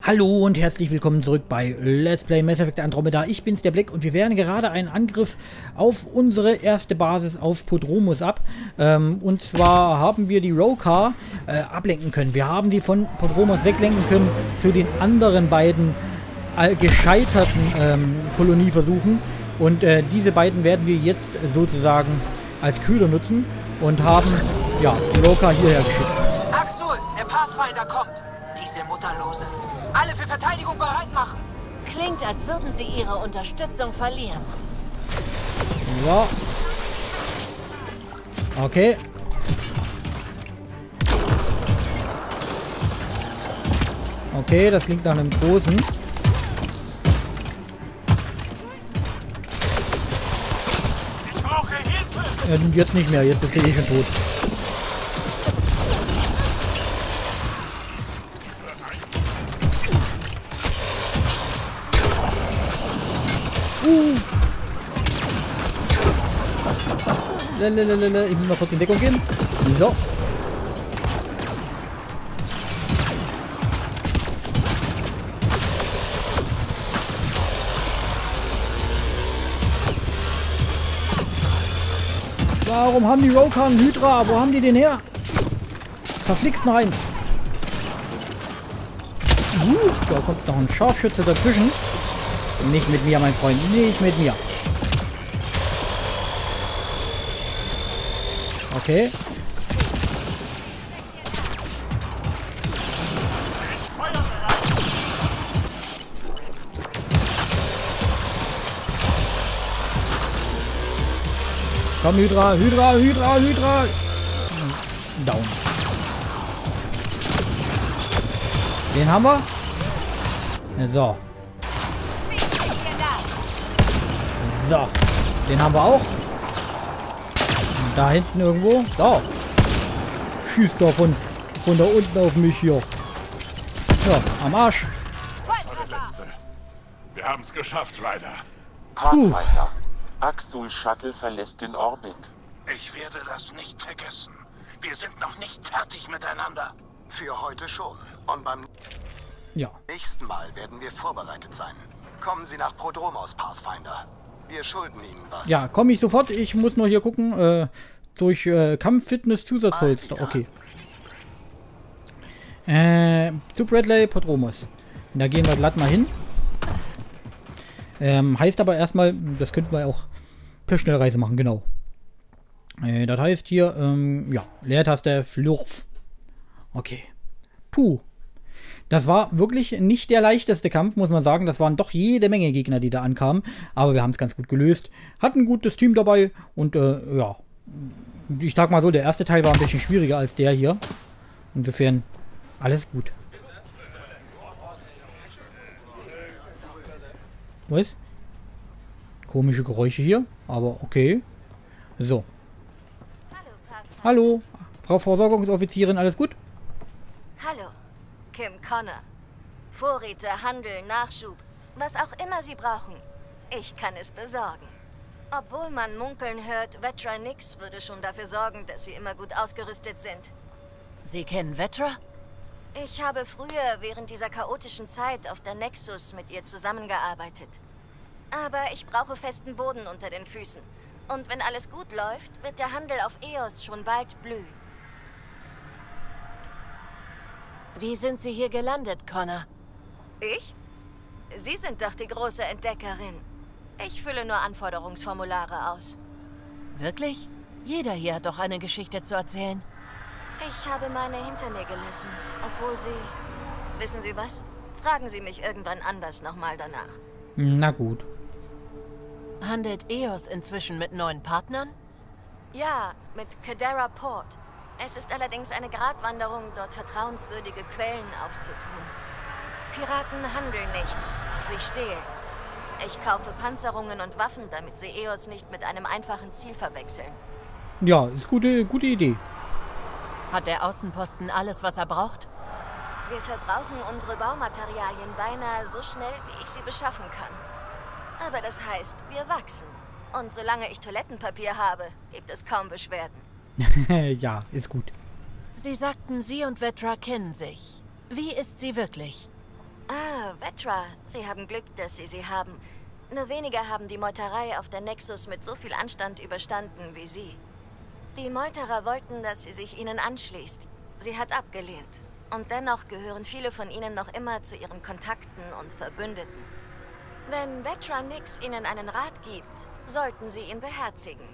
Hallo und herzlich willkommen zurück bei Let's Play Mass Effect Andromeda. Ich bin's, der Black, und wir wehren gerade einen Angriff auf unsere erste Basis auf Prodromos ab. Und zwar haben wir die Roekaar ablenken können. Wir haben sie von Prodromos weglenken können zu den anderen beiden gescheiterten Kolonieversuchen. Und diese beiden werden wir jetzt sozusagen als Köder nutzen und haben ja, die Roekaar hierher geschickt. Axul, der Pathfinder kommt. Diese Mutterlose. Alle für Verteidigung bereit machen. Klingt, als würden sie ihre Unterstützung verlieren. Ja. Okay. Okay, das klingt nach einem großen. Ich brauche Hilfe. Jetzt nicht mehr, jetzt bist du eh schon tot. Ich muss mal kurz in Deckung gehen. So. Warum haben die Roekaar einen Hydra? Wo haben die den her? Verflixt nein. Da kommt noch ein Scharfschütze dazwischen. Nicht mit mir, mein Freund. Nicht mit mir. Okay. Komm, Hydra, Hydra, Hydra, Hydra. Down. Den haben wir. So. So. Den haben wir auch. Da hinten irgendwo. Da. Schießt da von da unten auf mich hier. Ja, am Arsch. Wir haben es geschafft, Ryder. Pathfinder. Axul Shuttle verlässt den Orbit. Ich werde das nicht vergessen. Wir sind noch nicht fertig miteinander. Für heute schon. Und beim Ja. nächsten Mal werden wir vorbereitet sein. Kommen Sie nach Prodromos, Pathfinder. Wir schulden Ihnen was. Ja, komme ich sofort. Ich muss nur hier gucken. Durch Kampffitness Zusatzholster. Okay. Zu Bradley Prodromos. Da gehen wir glatt mal hin. Heißt aber erstmal, das könnten wir auch per Schnellreise machen, genau. Das heißt hier, ja, Leertaste Flurf. Okay. Puh. Das war wirklich nicht der leichteste Kampf, muss man sagen. Das waren doch jede Menge Gegner, die da ankamen. Aber wir haben es ganz gut gelöst. Hatten ein gutes Team dabei. Und ja, ich sag mal so, der erste Teil war ein bisschen schwieriger als der hier. Insofern alles gut. Was? Komische Geräusche hier, aber okay. So. Hallo, Frau Versorgungsoffizierin, alles gut? Hallo, Kim Connor. Vorräte, Handel, Nachschub, was auch immer Sie brauchen. Ich kann es besorgen. Obwohl man munkeln hört, Vetra Nix würde schon dafür sorgen, dass Sie immer gut ausgerüstet sind. Sie kennen Vetra? Ich habe früher während dieser chaotischen Zeit auf der Nexus mit ihr zusammengearbeitet. Aber ich brauche festen Boden unter den Füßen. Und wenn alles gut läuft, wird der Handel auf Eos schon bald blühen. Wie sind Sie hier gelandet, Connor? Ich? Sie sind doch die große Entdeckerin. Ich fülle nur Anforderungsformulare aus. Wirklich? Jeder hier hat doch eine Geschichte zu erzählen. Ich habe meine hinter mir gelassen, obwohl Sie... Wissen Sie was? Fragen Sie mich irgendwann anders nochmal danach. Na gut. Handelt Eos inzwischen mit neuen Partnern? Ja, mit Kadera Port. Es ist allerdings eine Gratwanderung, dort vertrauenswürdige Quellen aufzutun. Piraten handeln nicht, sie stehlen. Ich kaufe Panzerungen und Waffen, damit sie Eos nicht mit einem einfachen Ziel verwechseln. Ja, ist gute Idee. Hat der Außenposten alles, was er braucht? Wir verbrauchen unsere Baumaterialien beinahe so schnell, wie ich sie beschaffen kann. Aber das heißt, wir wachsen. Und solange ich Toilettenpapier habe, gibt es kaum Beschwerden. Ja, ist gut. Sie sagten, Sie und Vetra kennen sich. Wie ist sie wirklich? Ah, Vetra. Sie haben Glück, dass Sie haben. Nur wenige haben die Meuterei auf der Nexus mit so viel Anstand überstanden wie Sie. Die Meuterer wollten, dass sie sich ihnen anschließt. Sie hat abgelehnt. Und dennoch gehören viele von ihnen noch immer zu ihren Kontakten und Verbündeten. Wenn Vetra Nix ihnen einen Rat gibt, sollten sie ihn beherzigen.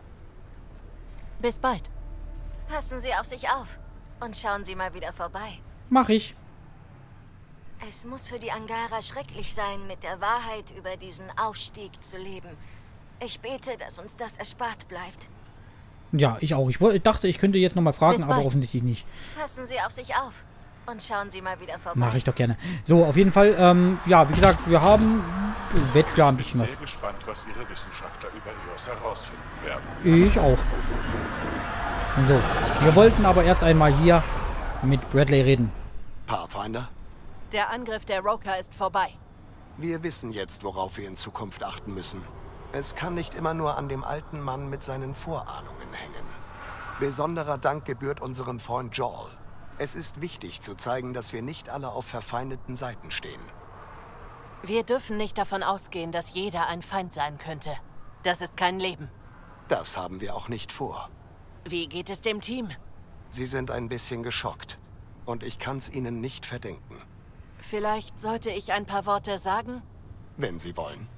Bis bald. Passen Sie auf sich auf und schauen Sie mal wieder vorbei. Mach ich. Es muss für die Angara schrecklich sein, mit der Wahrheit über diesen Aufstieg zu leben. Ich bete, dass uns das erspart bleibt. Ja, ich auch. Ich dachte, ich könnte jetzt nochmal fragen, aber offensichtlich nicht. Passen Sie auf sich auf und schauen Sie mal wieder vorbei. Mache ich doch gerne. So, auf jeden Fall, ja, wie gesagt, wir haben Vetra ein bisschen was. Ich bin sehr gespannt, was Ihre Wissenschaftler über EOS herausfinden werden. Ich auch. So, wir wollten aber erst einmal hier mit Bradley reden. Pathfinder? Der Angriff der Roker ist vorbei. Wir wissen jetzt, worauf wir in Zukunft achten müssen. Es kann nicht immer nur an dem alten Mann mit seinen Vorahnungen hängen. Besonderer Dank gebührt unserem Freund Joel. Es ist wichtig zu zeigen, dass wir nicht alle auf verfeindeten Seiten stehen. Wir dürfen nicht davon ausgehen, dass jeder ein Feind sein könnte. Das ist kein Leben. Das haben wir auch nicht vor. Wie geht es dem Team? Sie sind ein bisschen geschockt. Und ich kann's ihnen nicht verdenken. Vielleicht sollte ich ein paar Worte sagen? Wenn Sie wollen.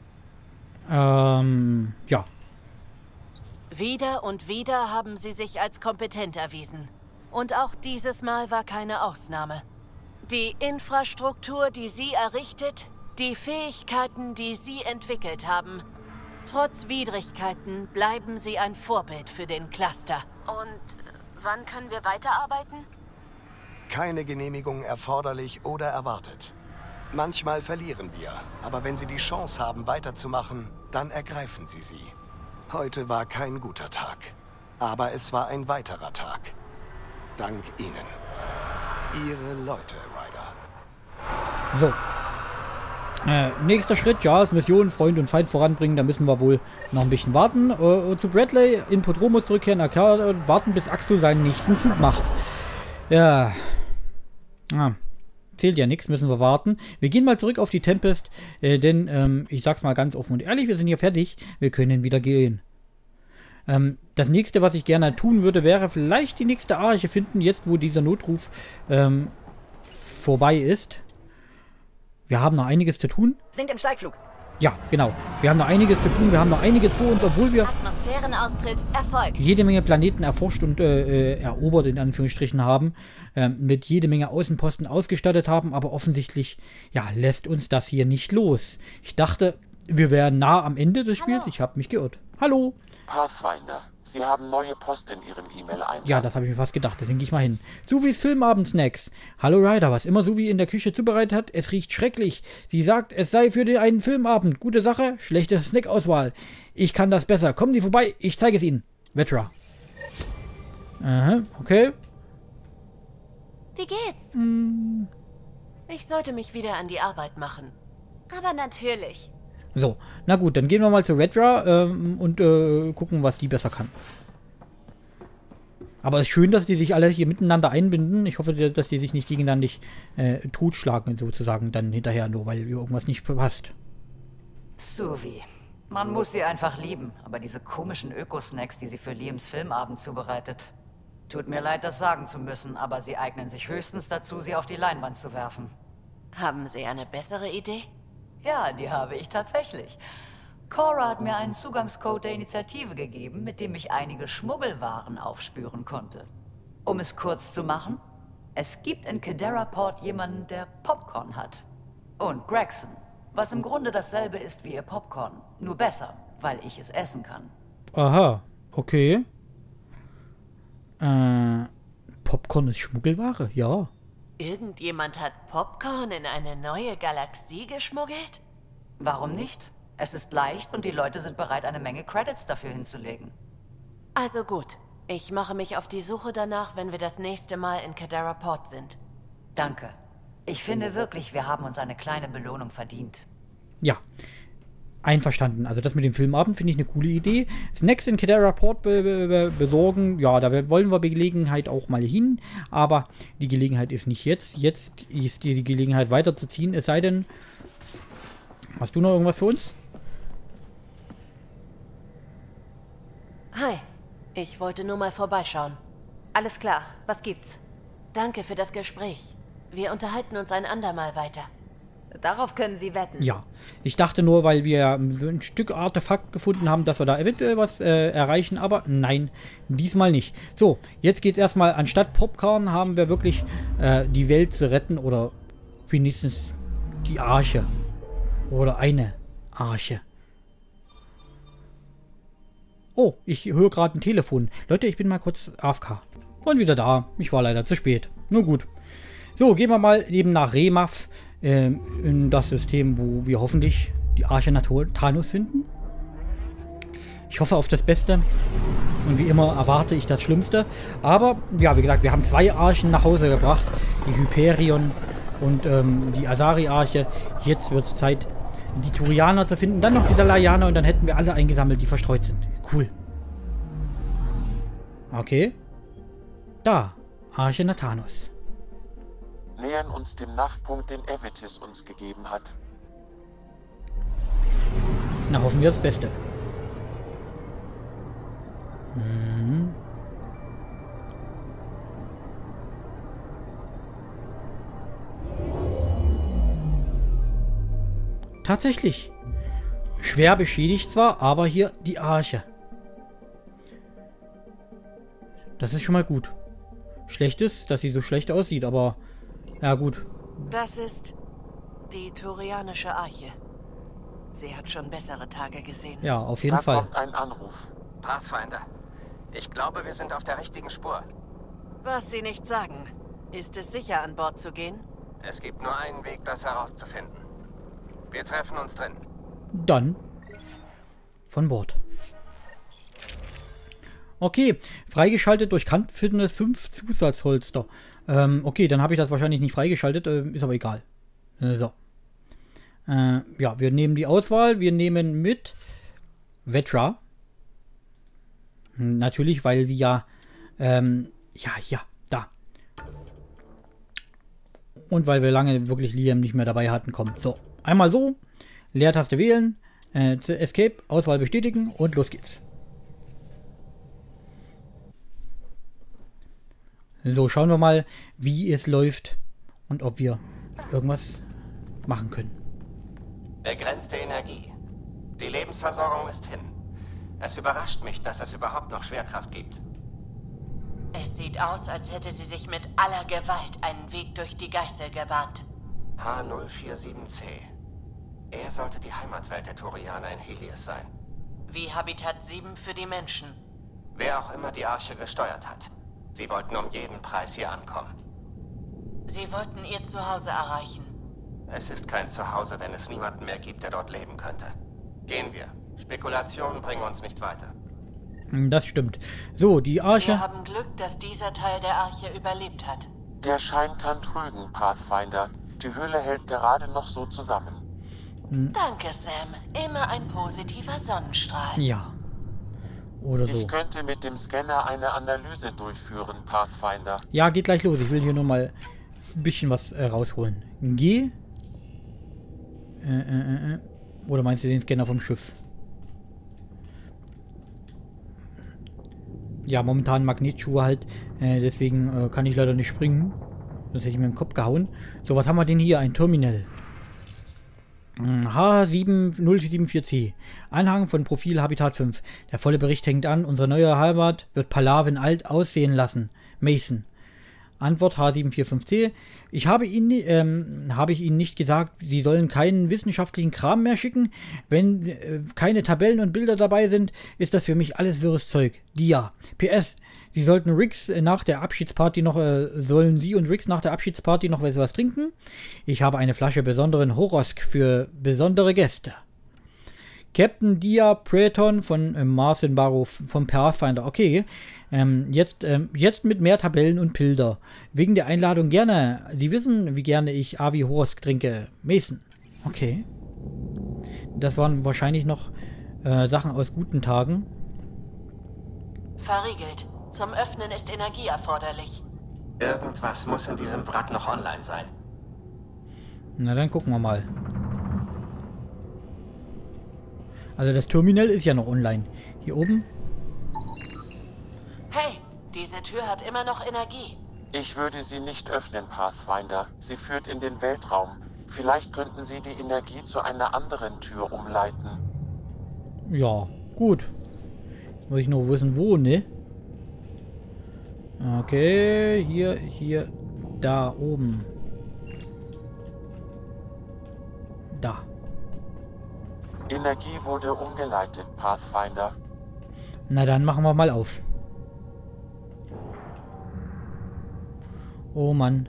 Ja. Wieder und wieder haben sie sich als kompetent erwiesen. Und auch dieses Mal war keine Ausnahme. Die Infrastruktur, die sie errichtet, die Fähigkeiten, die sie entwickelt haben. Trotz Widrigkeiten bleiben sie ein Vorbild für den Cluster. Und wann können wir weiterarbeiten? Keine Genehmigung erforderlich oder erwartet. Manchmal verlieren wir, aber wenn Sie die Chance haben, weiterzumachen, dann ergreifen Sie sie. Heute war kein guter Tag, aber es war ein weiterer Tag. Dank Ihnen. Ihre Leute, Ryder. So. Nächster Schritt, Jars Mission, Freund und Feind voranbringen. Da müssen wir wohl noch ein bisschen warten. Zu Bradley in Prodromos zurückkehren, warten, bis Axel seinen nächsten Zug macht. Ja. Zählt ja nichts, müssen wir warten. Wir gehen mal zurück auf die Tempest, denn ich sag's mal ganz offen und ehrlich, wir sind hier fertig. Wir können wieder gehen. Das nächste, was ich gerne tun würde, wäre vielleicht die nächste Arche finden, jetzt wo dieser Notruf vorbei ist. Wir haben noch einiges zu tun. Sind im Steigflug. Ja, genau. Wir haben noch einiges zu tun, wir haben noch einiges vor uns, obwohl wir Atmosphärenaustritt erfolgt. jede Menge Planeten erforscht und erobert, in Anführungsstrichen, haben. Mit jede Menge Außenposten ausgestattet haben, aber offensichtlich, ja, lässt uns das hier nicht los. Ich dachte, wir wären nah am Ende des Spiels. Ich habe mich geirrt. Hallo. Pathfinder, Sie haben neue Post in Ihrem E-Mail-Eingang. Ja, das habe ich mir fast gedacht. Deswegen gehe ich mal hin. Suvis Filmabend-Snacks. Hallo Ryder, was immer Suvi in der Küche zubereitet hat, es riecht schrecklich. Sie sagt, es sei für einen Filmabend. Gute Sache, schlechte Snackauswahl. Ich kann das besser. Kommen Sie vorbei, ich zeige es Ihnen. Vetra. Aha, okay. Wie geht's? Ich sollte mich wieder an die Arbeit machen. Aber natürlich. So, na gut, dann gehen wir mal zu Vetra und gucken, was die besser kann. Aber es ist schön, dass die sich alle hier miteinander einbinden. Ich hoffe, dass die sich nicht gegeneinander totschlagen, sozusagen, dann hinterher, nur weil irgendwas nicht passt. Suvi. Man muss sie einfach lieben, aber diese komischen Öko-Snacks, die sie für Liams Filmabend zubereitet. Tut mir leid, das sagen zu müssen, aber sie eignen sich höchstens dazu, sie auf die Leinwand zu werfen. Haben Sie eine bessere Idee? Ja, die habe ich tatsächlich. Cora hat mir einen Zugangscode der Initiative gegeben, mit dem ich einige Schmuggelwaren aufspüren konnte. Um es kurz zu machen, es gibt in Kadaraport jemanden, der Popcorn hat. Und Gregson, was im Grunde dasselbe ist wie ihr Popcorn, nur besser, weil ich es essen kann. Aha, okay. Popcorn ist Schmuggelware, ja. Irgendjemand hat Popcorn in eine neue Galaxie geschmuggelt? Warum nicht? Es ist leicht und die Leute sind bereit, eine Menge Credits dafür hinzulegen. Also gut. Ich mache mich auf die Suche danach, wenn wir das nächste Mal in Kadaraport sind. Danke. Ich finde wirklich, wir haben uns eine kleine Belohnung verdient. Ja. einverstanden. Also das mit dem Filmabend finde ich eine coole Idee. Snacks in Cadera Port besorgen, ja, da wollen wir bei Gelegenheit auch mal hin, aber die Gelegenheit ist nicht jetzt. Jetzt ist die Gelegenheit weiterzuziehen, es sei denn, hast du noch irgendwas für uns? Hi, ich wollte nur mal vorbeischauen. Alles klar, was gibt's? Danke für das Gespräch. Wir unterhalten uns ein andermal weiter. Darauf können Sie wetten. Ja, ich dachte nur, weil wir so ein Stück Artefakt gefunden haben, dass wir da eventuell was erreichen, aber nein, diesmal nicht. So, jetzt geht es erstmal, anstatt Popcorn haben wir wirklich die Welt zu retten oder wenigstens die Arche. Oder eine Arche. Oh, ich höre gerade ein Telefon. Leute, ich bin mal kurz AFK. Und wieder da. Ich war leider zu spät. Nur gut. So, gehen wir mal eben nach Remaf in das System, wo wir hoffentlich die Arche Thanos finden. Ich hoffe auf das Beste. Und wie immer erwarte ich das Schlimmste. Aber, ja, wie gesagt, wir haben 2 Archen nach Hause gebracht. Die Hyperion und die Asari-Arche. Jetzt wird es Zeit, die Turianer zu finden. Dann noch die Salarianer und dann hätten wir alle eingesammelt, die verstreut sind. Cool. Okay. Da. Arche Thanos. Nähern uns dem NAV-Punkt, den Evitis uns gegeben hat. Na, hoffen wir das Beste. Mhm. Tatsächlich. Schwer beschädigt zwar, aber hier die Arche. Das ist schon mal gut. Schlecht ist, dass sie so schlecht aussieht, aber ja gut. Das ist die Turianische Arche. Sie hat schon bessere Tage gesehen. Ja, auf jeden Fall. Da kommt ein Anruf. Pathfinder, ich glaube, wir sind auf der richtigen Spur. Was Sie nicht sagen. Ist es sicher, an Bord zu gehen? Es gibt nur einen Weg, das herauszufinden. Wir treffen uns drin. Dann von Bord. Okay, freigeschaltet durch Kampffitness 5 Zusatzholster. Okay, dann habe ich das wahrscheinlich nicht freigeschaltet, ist aber egal. So. Ja, wir nehmen die Auswahl, wir nehmen mit Vetra. Natürlich, weil sie ja, ja, da. Und weil wir lange wirklich Liam nicht mehr dabei hatten, kommt. So, einmal so, Leertaste wählen, Escape, Auswahl bestätigen und los geht's. So, schauen wir mal, wie es läuft und ob wir irgendwas machen können. Begrenzte Energie. Die Lebensversorgung ist hin. Es überrascht mich, dass es überhaupt noch Schwerkraft gibt. Es sieht aus, als hätte sie sich mit aller Gewalt einen Weg durch die Geißel gebahnt. H047C. Er sollte die Heimatwelt der Turianer in Helios sein. Wie Habitat 7 für die Menschen. Wer auch immer die Arche gesteuert hat. Sie wollten um jeden Preis hier ankommen. Sie wollten ihr Zuhause erreichen. Es ist kein Zuhause, wenn es niemanden mehr gibt, der dort leben könnte. Gehen wir. Spekulationen bringen uns nicht weiter. Das stimmt. So, die Arche. Wir haben Glück, dass dieser Teil der Arche überlebt hat. Der Schein kann trügen, Pathfinder. Die Höhle hält gerade noch so zusammen. Danke, Sam. Immer ein positiver Sonnenstrahl. Ja. Oder so. Ich könnte mit dem Scanner eine Analyse durchführen, Pathfinder. Ja, geht gleich los. Ich will hier nur mal ein bisschen was rausholen. G. Oder meinst du den Scanner vom Schiff? Ja, momentan Magnetschuhe halt. Deswegen kann ich leider nicht springen. Sonst hätte ich mir den Kopf gehauen. So, was haben wir denn hier? Ein Terminal. H074C. Anhang von Profil Habitat 5. Der volle Bericht hängt an. Unsere neue Heimat wird Palaven alt aussehen lassen. Mason. Antwort H745C. Habe ich Ihnen nicht gesagt, Sie sollen keinen wissenschaftlichen Kram mehr schicken? Wenn keine Tabellen und Bilder dabei sind, ist das für mich alles wirres Zeug. Dia. PS. Sie sollten Riggs nach der Abschiedsparty noch, sollen Sie und Riggs nach der Abschiedsparty noch was trinken? Ich habe eine Flasche besonderen Horosk für besondere Gäste. Captain Dia Preton von Marcin Barrow vom Pathfinder. Okay, jetzt mit mehr Tabellen und Bilder. Wegen der Einladung gerne. Sie wissen, wie gerne ich Avi Horosk trinke. Mason. Okay. Das waren wahrscheinlich noch Sachen aus guten Tagen. Verriegelt. Zum Öffnen ist Energie erforderlich. Irgendwas muss in diesem Wrack noch online sein. Na, dann gucken wir mal. Also das Terminal ist ja noch online. Hier oben. Hey, diese Tür hat immer noch Energie. Ich würde sie nicht öffnen, Pathfinder. Sie führt in den Weltraum. Vielleicht könnten Sie die Energie zu einer anderen Tür umleiten. Ja, gut. Muss ich nur wissen, wo, ne? Okay, hier, da oben. Da. Energie wurde umgeleitet, Pathfinder. Na dann machen wir mal auf. Oh Mann.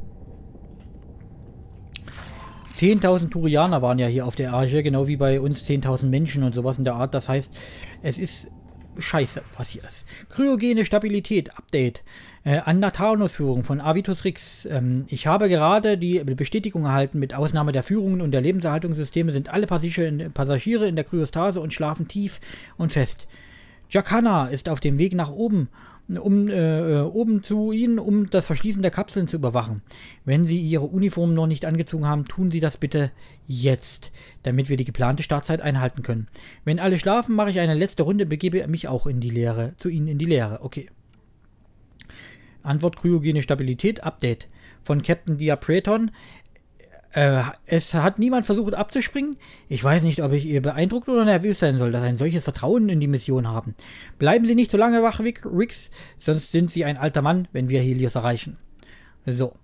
10.000 Turianer waren ja hier auf der Arche, genau wie bei uns 10.000 Menschen und sowas in der Art. Das heißt, es ist scheiße, was hier ist. Kryogene Stabilität, Update. An Nathanus-Führung von Avitus Rix. Ich habe gerade die Bestätigung erhalten, mit Ausnahme der Führungen und der Lebenserhaltungssysteme sind alle Passagiere in der Kryostase und schlafen tief und fest. Jakana ist auf dem Weg nach oben, oben zu Ihnen, um das Verschließen der Kapseln zu überwachen. Wenn Sie Ihre Uniform noch nicht angezogen haben, tun Sie das bitte jetzt, damit wir die geplante Startzeit einhalten können. Wenn alle schlafen, mache ich eine letzte Runde, begebe mich auch in die Leere, zu Ihnen in die Leere. Okay. Antwort: Kryogene Stabilität, Update von Captain Diapreton. Es hat niemand versucht abzuspringen. Ich weiß nicht, ob ich ihr beeindruckt oder nervös sein soll, dass Sie ein solches Vertrauen in die Mission haben. Bleiben Sie nicht so lange wach, Rix, sonst sind Sie ein alter Mann, wenn wir Helios erreichen. So.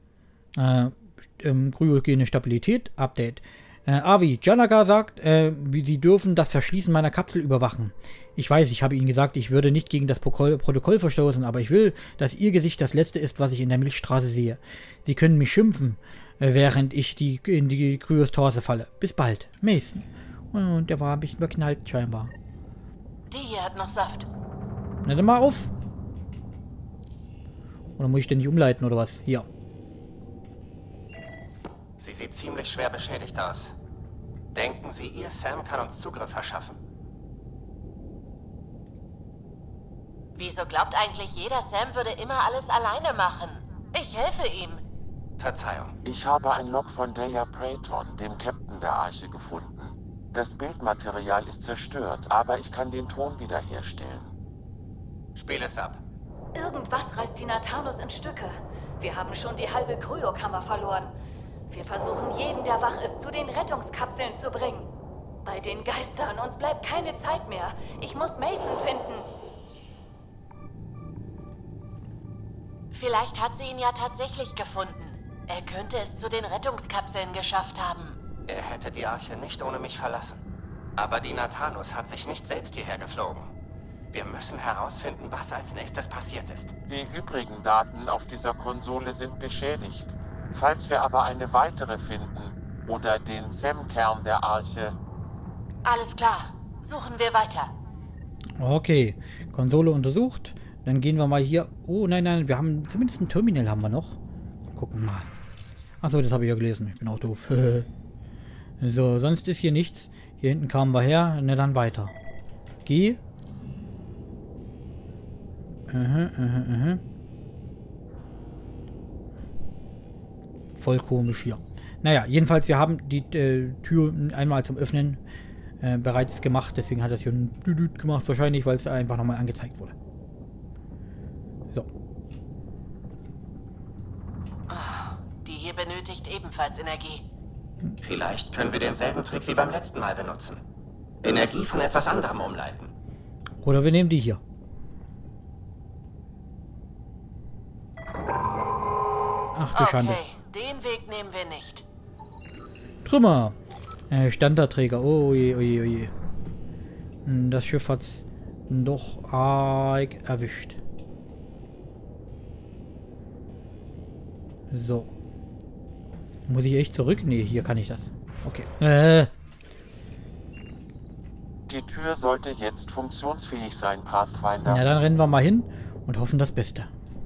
Kryogene Stabilität, Update. Avi, Janaka sagt, Sie dürfen das Verschließen meiner Kapsel überwachen. Ich weiß, ich habe Ihnen gesagt, ich würde nicht gegen das Protokoll verstoßen, aber ich will, dass Ihr Gesicht das Letzte ist, was ich in der Milchstraße sehe. Sie können mich schimpfen, während ich in die Kryostase falle. Bis bald. Mason. Und der war ein bisschen beknallt, scheinbar. Die hier hat noch Saft. Na dann mal auf. Oder muss ich den nicht umleiten, oder was? Hier. Sie sieht ziemlich schwer beschädigt aus. Denken Sie, Ihr Sam kann uns Zugriff verschaffen? Wieso glaubt eigentlich jeder, Sam würde immer alles alleine machen? Ich helfe ihm. Verzeihung. Ich habe ein Log von Diapreton, dem Captain der Arche, gefunden. Das Bildmaterial ist zerstört, aber ich kann den Ton wiederherstellen. Spiel es ab. Irgendwas reißt die Nathanus in Stücke. Wir haben schon die halbe Kryokammer verloren. Wir versuchen, jeden, der wach ist, zu den Rettungskapseln zu bringen. Bei den Geistern, uns bleibt keine Zeit mehr. Ich muss Mason finden. Vielleicht hat sie ihn ja tatsächlich gefunden. Er könnte es zu den Rettungskapseln geschafft haben. Er hätte die Arche nicht ohne mich verlassen. Aber die Nathanus hat sich nicht selbst hierher geflogen. Wir müssen herausfinden, was als nächstes passiert ist. Die übrigen Daten auf dieser Konsole sind beschädigt. Falls wir aber eine weitere finden oder den Sam-Kern der Arche... Alles klar. Suchen wir weiter. Okay. Konsole untersucht. Dann gehen wir mal hier... Oh, nein, wir haben... Zumindest ein Terminal haben wir noch. Gucken mal. Achso, das habe ich ja gelesen. Ich bin auch doof. So, sonst ist hier nichts. Hier hinten kamen wir her. Na, dann weiter. Geh. Voll komisch hier. Naja, jedenfalls, wir haben die Tür einmal zum Öffnen bereits gemacht. Deswegen hat das hier ein Düdüt gemacht. Wahrscheinlich, weil es einfach nochmal angezeigt wurde. So. Die hier benötigt ebenfalls Energie. Vielleicht können wir denselben Trick wie beim letzten Mal benutzen. Energie von etwas anderem umleiten. Oder wir nehmen die hier. Ach du Schande. Okay, den Weg nehmen wir nicht. Trümmer. Standardträger. Oh je, oh je, oh je. Das Schiff hat's doch arg erwischt. So. Muss ich echt zurück? Nee, hier kann ich das. Okay. Die Tür sollte jetzt funktionsfähig sein, Pathfinder. Ja, dann rennen wir mal hin und hoffen das Beste.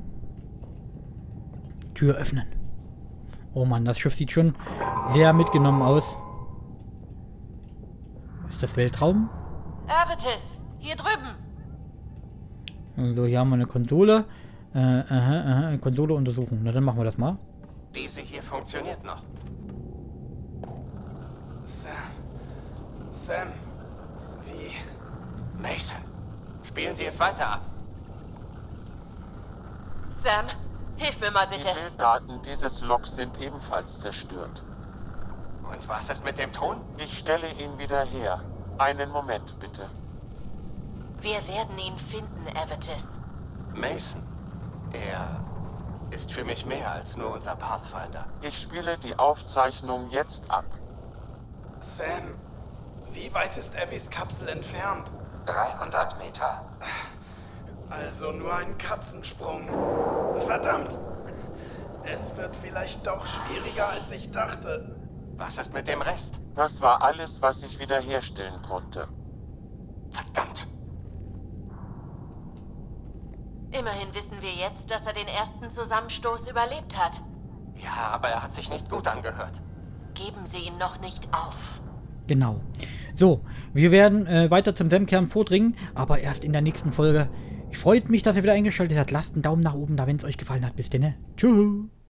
Tür öffnen. Oh Mann, das Schiff sieht schon sehr mitgenommen aus. ist das Weltraum. Avitus, hier drüben. Also hier haben wir eine Konsole. Konsole untersuchen. Na, dann machen wir das mal. Diese hier funktioniert noch. Sam, wie? Mason, spielen Sie es weiter ab. Sam, hilf mir mal bitte. Die Bilddaten dieses Logs sind ebenfalls zerstört. Und was ist mit dem Ton? Ich stelle ihn wieder her. Einen Moment, bitte. Wir werden ihn finden, Avitus. Mason, er ist für mich mehr als nur unser Pathfinder. Ich spiele die Aufzeichnung jetzt ab. Sam, wie weit ist Abby's Kapsel entfernt? 300 Meter. Also nur ein Katzensprung. Verdammt! Es wird vielleicht doch schwieriger, als ich dachte. Was ist mit dem Rest? Das war alles, was ich wiederherstellen konnte. Verdammt! Immerhin wissen wir jetzt, dass er den ersten Zusammenstoß überlebt hat. Ja, aber er hat sich nicht gut angehört. Geben Sie ihn noch nicht auf. Genau. So, wir werden weiter zum Sam-Kern vordringen, aber erst in der nächsten Folge. Ich freue mich, dass ihr wieder eingeschaltet habt. Lasst einen Daumen nach oben da, wenn es euch gefallen hat. Bis denn. Tschüss.